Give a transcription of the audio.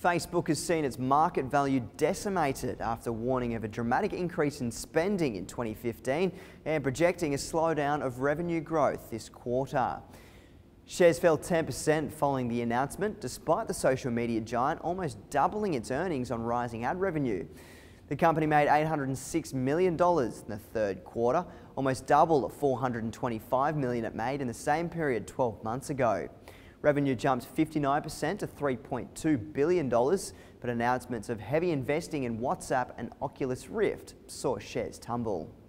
Facebook has seen its market value decimated after warning of a dramatic increase in spending in 2015 and projecting a slowdown of revenue growth this quarter. Shares fell 10% following the announcement, despite the social media giant almost doubling its earnings on rising ad revenue. The company made $806 million in the third quarter, almost double the $425 million it made in the same period 12 months ago. Revenue jumped 59% to $3.2 billion, but announcements of heavy investing in WhatsApp and Oculus Rift saw shares tumble.